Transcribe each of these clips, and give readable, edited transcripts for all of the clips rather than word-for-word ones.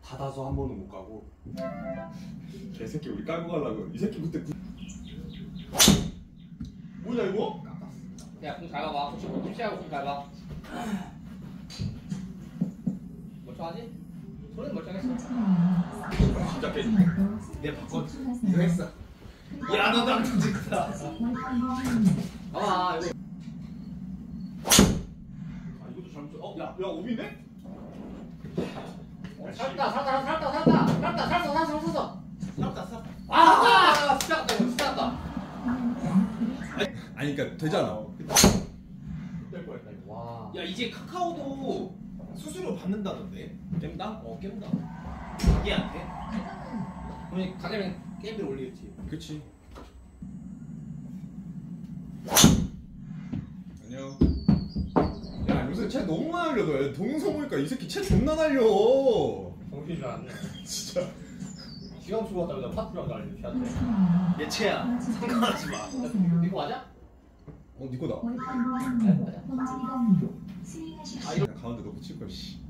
닫아서 한 번은 못 가고. 개새끼 우리 깔고 가려고. 이 새끼 그때 뭐냐 이거? 야, 공 잘 봐봐. 푸시하고 공 잘 봐. 멀쩡하지? 소리는 멀쩡했어. 진짜 깨지. 내가 바꿨지. 이거 했어. 야, 너 낭통 찍다. 봐봐, 이거. 아 이것도 잘못. 야 오비인데? 살았다. 아, 시작했다, 이거 시작했다. 아니 그러니까 되잖아. 될 뻔했다 이거. 와. 야, 이제 카카오도 수수료 받는다던데. 깬다? 깬다. 자기한테. 그러니 가게는 게임비를 올리겠지. 그렇지. 안녕. 야 요새 책 너무 많이 날려. 너 동영상 보니까 이 새끼 책 존나 날려. 정신이 줄 알았네. 진짜. 지갑 쓰고 왔다 그다 파트라고 알려 피한테. 내 채야. 상관하지 마. 이거 맞아? 니 거다. 맞아. 그냥 가운데 넣고 칠걸 씨.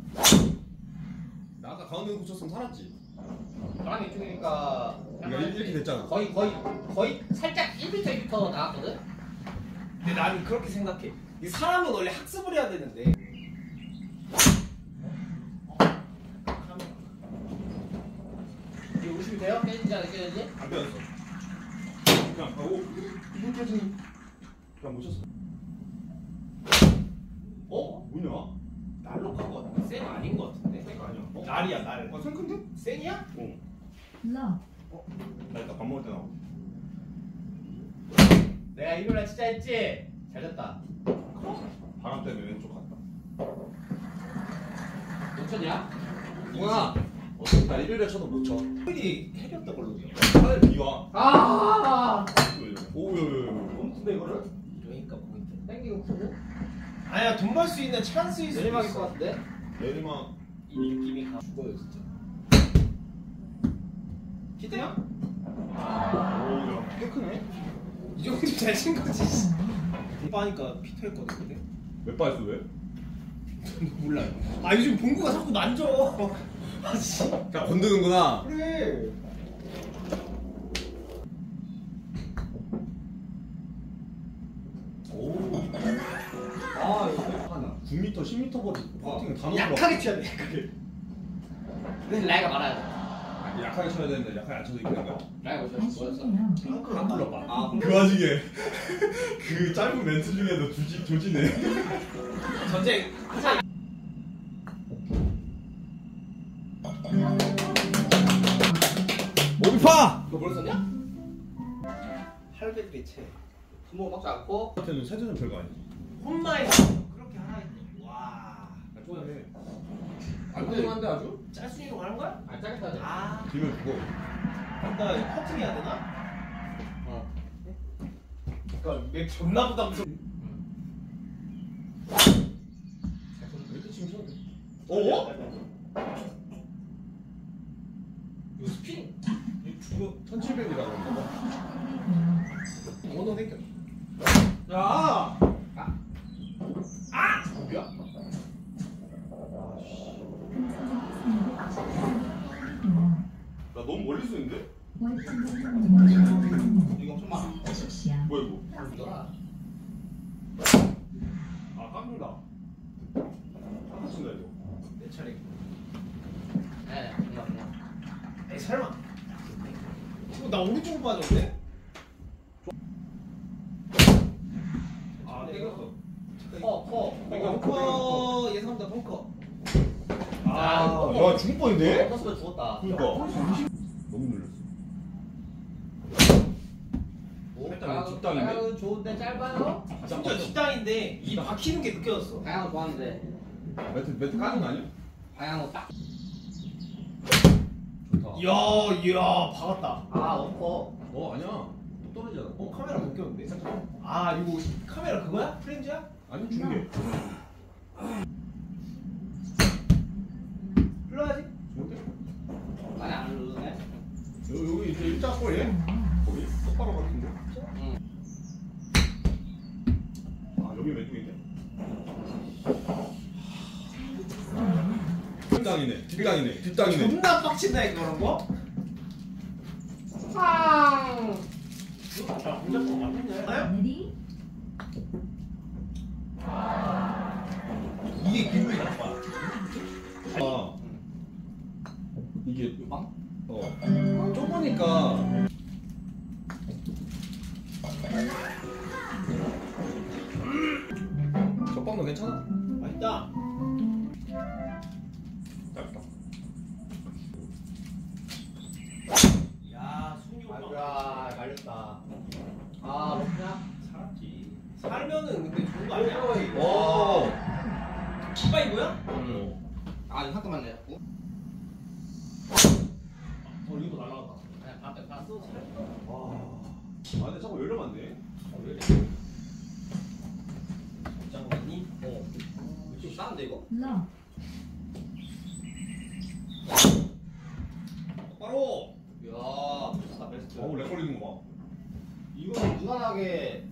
나 아까 가운데 넣고 쳤으면 살았지. 저랑 이쪽이니까 그러니까 이렇게 됐잖아. 거의 살짝 1m 1m 나왔거든? 근데 나는 그렇게 생각해. 이 사람은 원래 학습을 해야 되는데. 이거 의심이 돼요? 깨진지 안 깨진지? 안 배웠어. 그냥 가고 이거까지는 그냥 못 쳤어. 뭐냐? 날로 간 거 같은데? 쌤 아닌 거 같은데? 생 아니야. 날이야, 날. 아 생큰데? 쌤이야? 나 이따 밥 먹을 때 나와. 내가 일요일날 진짜 했지? 잘 됐다. 바람 때문에 왼쪽 갔다. 놓쳤냐? 뭐야? 어차피 나 일요일에 쳐도 못 쳐. 일이 해렸던 걸로 기억. 차라리 비와. 아! 오요요요. 근데 이거를 그러니까 포인트. 땡기고 푸고 아니야, 돈 벌 수 있는 찬스일 수 내리막일 있어. 것 같은데? 내리막. 이 느낌이 가. 죽어요, 진짜. 기대야? 오야 꽤 크네. 이 정도면 잘친 거지. 오빠니까 피터했거든, 근데. 몇 발 했어 왜? 몰라요. 아, 요즘 봉구가 자꾸 만져. 아, 씨. 자 건드는구나. 그래. 오. 아 이거 하나. 9m, 10m 거리 퍼팅은 다 넣어. 약하게 쳐야 돼, 약하게. 근데 라이가 많아야 돼. 아니, 약하게 쳐야 되는데 약하게 안 쳐도 이기는 거야. 라이가 뭐였어? 안 불러봐. 아, 그 와중에 그 짧은 멘트 중에도 조지네. 전쟁 하자. 오비파! 너 뭘 썼냐? 할배들의 채. 손목 막지 않고 한테는 세대는 별거 아니지. 홈마에서 그렇게 하나 있네. 와. 좋아해. 안정한데 아주? 짤순이로 하는 거야? 안 짜겠다 돼. 아. 뒤면 주고. 나 커팅 해야 되나? 어. 그러니까 맥 존나 부담스러워. 이렇게 치면 쳐도 돼. 어? 이거 스핀. 이거 1700이라고 그런가 봐. 원호 생겨. 야! 뭐야? 나 너무 멀리 쓰는데? 이거 엄청 많아. 뭐야 이거? 이거라. 아 깜놀다. 깜놀다 이거. 내 차례. 네, 그냥. 에이, 설마. 나 오른쪽으로 빠졌는데? 아 땡겼어. 벙커 예상보다 벙커. 야 죽을 뻔했네? 떴으면 죽었다. 그니까. 너무 눌렸어. 살짝 뒷땅인데? 방향은 좋은데 짧아요? 진짜 뒷땅인데 이 박히는 게 느껴졌어. 방향은 좋았는데 매트 까는 거 아니야? 방향은 딱. 좋다. 이야, 박았다. 아, 엎어. 아니야. 또 떨어지잖아. 카메라 못 꼈는데. 아, 이거 카메라 그거야? 프렌즈야? 아니 중계. 흘러야지. 좋은데? 많이 안 누르네. 여기 이제 일자골 얘? 거기 똑바로 같은데? 응. 아 여기 왼쪽인데? 일당이 뒷땅이네. 뒷땅이네. 존나 빡친다 이거 그런 거? 자, 공작법 맞겠네. 레디 이게 기분이 나빠. 아 이게 빵? 좁으니까 적방도 괜찮아. 맛있다. 짧다. 야 순이 오빠. 아이고야, 말렸다. 아, 먹냐? 살았지. 살면은 근데 좋은 거 아니야? 오. 신발이고요? 아, 이거 한번 내 자꾸. 이거 날라갔다. 그냥 앞에 봤어. 와. 아 근데 자꾸 열려면 안 돼. 왜 이래? 장관이? 좀 싸는데 이거? 러 바로. 이야, 좋다 베스트. 어우 렉 걸리는 거 봐. 이거는 무난하게.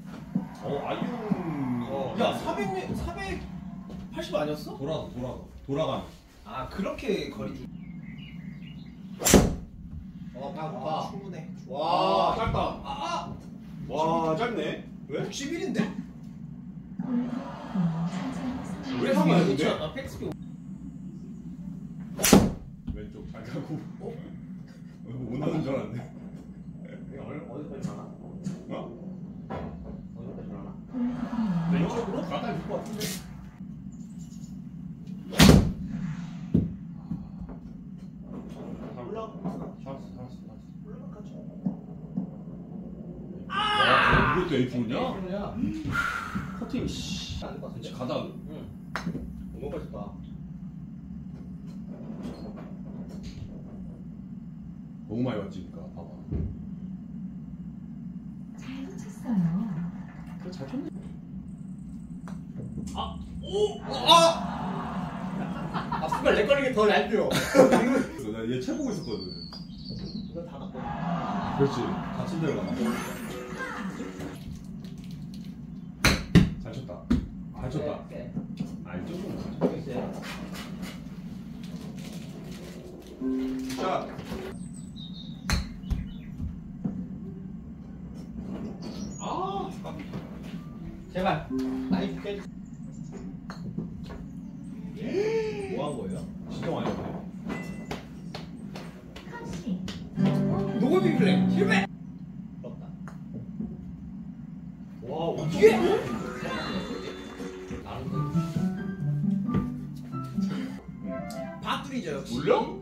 아이언. 야 480 아니었어? 돌아가. 아 그렇게 거리 주. 그냥 좋다. 충분해. 와, 짧다. 와 짧네. 왜? 11인데? 왜 상관이 없는데? 아 팩스피. 왼쪽 잘 가고. 못 나는 줄 알았네. 이거 어디까지 가나? 어디까지 가나? 왼쪽으로 가다 줄것 같은데. 올라. 잘했어. 올라가죠. 와 이것도 A프로냐? 그러냐? 커팅 씨. 안될것 같은데? 가다. 응. 너무 맛있다. 너무 많이 왔지 그러니까 봐봐. 잘 붙였어요. 그래 잘 쳤네. 아, 순간 내 걸리게 더 얇죠? 나얘 채 보고 있었거든. 이거 다 갖고. 그렇지. 갇힌 데로 가나. 잘 쳤다. 잘 쳤다. 네. 아 이쪽은. 모르겠어요. 자. 아, 제발. 나이 줄게. 뭐 한 거예요? 진짜 많이 왔네. 컷시 노골 플레이 실패. 부럽다. 와 어떻게? 나는 바뚜리죠 역시. 물려?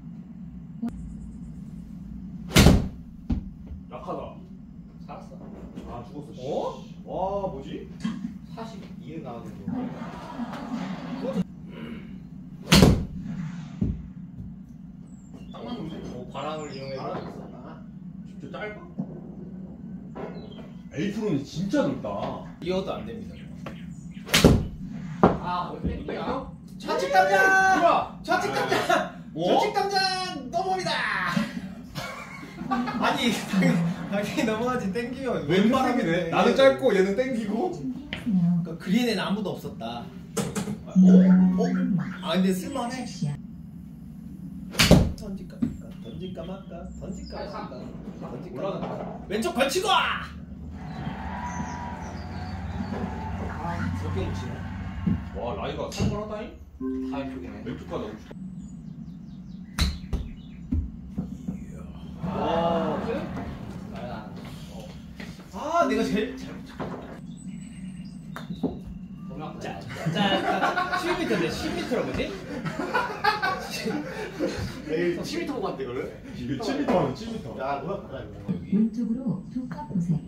약하다. 살았어. 아 죽었어. 씨. 어? 와 뭐지? 42에 나가지고. 딱 맞는데? 바람을 이용해서. 진짜 짧아? A프로는 진짜 넓다. 이어도 안 됩니다. 아, 왜 땡겨? 좌측 당장! 좋아. 좌측 당장! 좌측 당장 넘어옵니다! 아니 당연히 넘어가지 땡기면 왼바람이네. 나는 짧고 얘는 땡기고. 준비하세요. 그 그린에는 아무도 없었다. 오? 아 근데 쓸만해. 샷. 던질까 말까 던질까 말까 던질까 말까 던질까 올라간다. 말까. 왼쪽 걸치고! 이렇게 묻히네. 와 라이가 살벌하다잉? 다 이쪽이네. 왼쪽까지 너무 좋다. 와, 그래? 나야. 아 내가 제일 잘 너무 아프다. 자 10m인데 10m라 뭐지? 10m 보고 왔대, 이거를? 이게 7m 하면 7m. 야, 뭐야, 가라, 이거. 여기. 왼쪽으로 두 컵 보세요.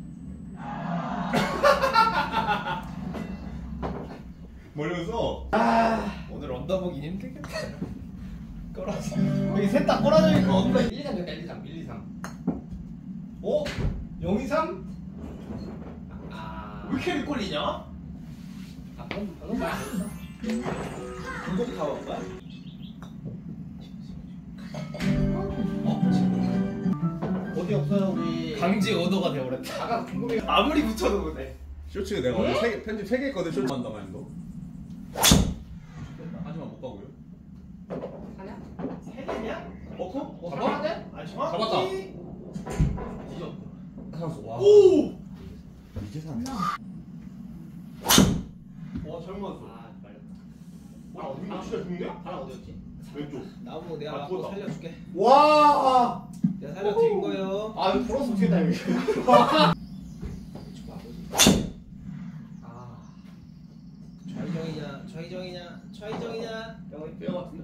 멀면서 오늘 언더보긴 힘들겠다. 꼬라지. 여기 셋 다 꼬라져 있고 언더. 1, 2, 3 됐다, 1, 2, 3, 1, 2, 3. 어? 0, 2, 3? 아. 왜 이렇게 꼴리냐? 아, 그럼 뭐야? 불독 타워 거야? 어디 없어요, 우리. 강제 오더가 되어버렸다. 아까 궁금해. 아무리 붙여도 못해. 쇼츠 내가 어제 편집 3개 했거든. 쇼츠 한다만 너. 하지만 못 가고요. 잡았다. 뒤졌다. 살았어. 와. 오! 이제 사네. 와 잘못 맞았어. 아 말렸다. 와 우리 진짜 죽네? 바람 어디였지? 왼쪽. 나무 내가 아, 맞고 죽었다. 살려줄게. 와. 내가 살려드린 거예요. 아 이거 돌아서 어떻게 다 여기. 지금 아버지. 아. 좌이정이냐? 여기 빼어 같은데?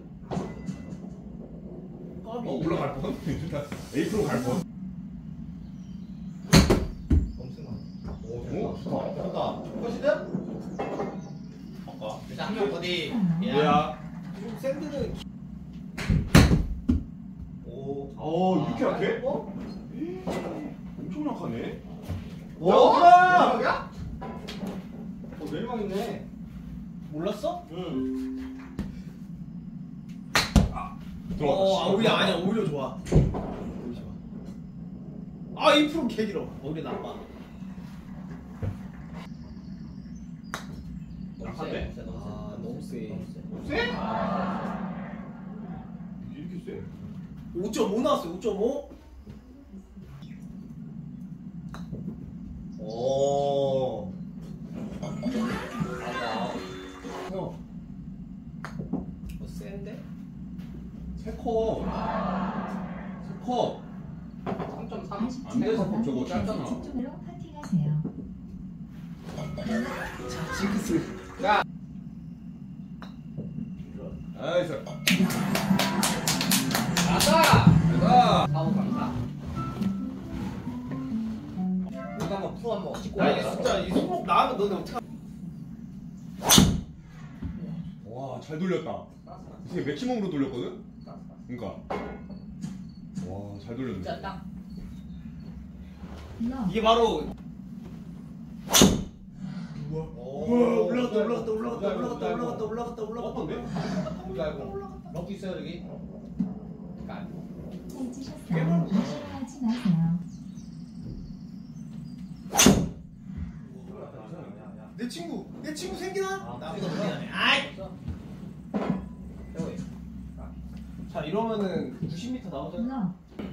껌이. 올라갈 뻔. 에이프로 갈 뻔. 엄청 많아. 오 좋다. 좋다. 끝이든? 아까. 일단 한 명 어디? 뭐야? 지금 샌드는. 오. 어 이렇게 아, 약해? 어? 엄청 약하네. 와! 내리막이야? 내리막 있네. 몰랐어? 응. 오히려 아니야. 오히려 좋아. 오히려 좋아. 아, 2% 개길어. 오히려 나빠. 약한데? 아, 너무 세. 세? 이렇게 세? 5.5 나왔어요. 5.5. 오. 형. 센데? 세컵. 세컵. 3.3 안 돼서 저거 짧잖아. 집중으로 파팅하세요. 자, 징크스. 아이스. 나다! 가자. 사고 간다. 이거 한번 프로 한번 찍고 야, 이게 진짜 이 손목 나가면 너네 어떡하? 와, 잘 돌렸다. 이게 맥시멈으로 돌렸거든? 그러니까. 와, 잘 돌렸네. 진짜 딱. 러 이게 바로. 우와, 올라갔다. 이거 알고. 럭키 있어요 여기? 그러니까 해주셨어요. 무시하지 마세요. 내 친구 생기나? 아, 나보다 못하네. 아이. 형이. 자, 이러면은 90m 나오잖아.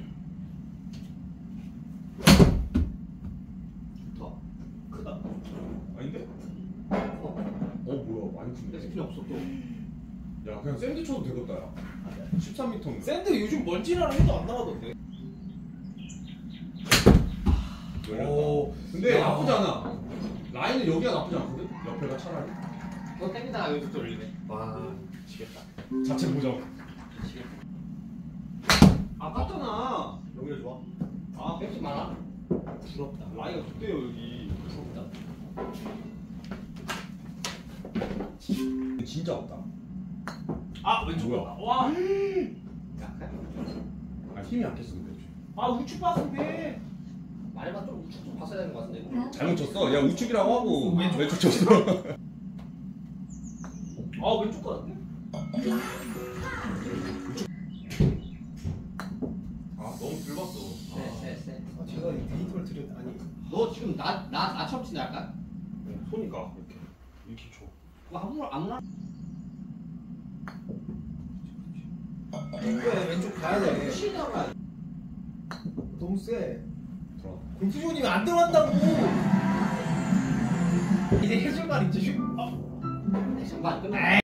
러 좋다. 크다. 아닌데? 뭐야, 많이 큰데. 스피이 없어 또. 야, 그냥 샌드 쳐도 되겠다, 야. 13m. 샌드 요즘 먼지라는 해도 안 나가던데. 오. 근데 야. 나쁘지 않아. 라인은 여기가 나쁘지 않거든? 옆에가 차라리. 그거 땡기다가 여기 또 올리네. 와, 미치겠다. 자체 보정. 아깝잖아. 여기가 좋아. 아 뺏지 마라. 부럽다. 라이가 좋대요 여기. 부럽다. 진짜 없다. 아, 왼쪽 뭐야? 봤다. 와. 약해? 아, 힘이 약했어, 근데. 아, 우측 봤는데. 말만 좀 우측 좀 봤어야 되는 것 같은데. 잘못 쳤어. 야, 우측이라고 하고 왼쪽. 왼쪽 쳤어. 아, 왼쪽 같은데? 아, 너무 긁었어. 세. 아, 제가 데이터를 드렸 아니. 너 지금 나처럼 친다 약간? 손이가 이렇게 쳐. 뭐 아무나. 그래, 왼쪽 가야 돼. 치다가. 너무 세. 들어. 골프존이면 안 들어간다고. 이제 해줄 말 있지. 아. 잠깐 끝나.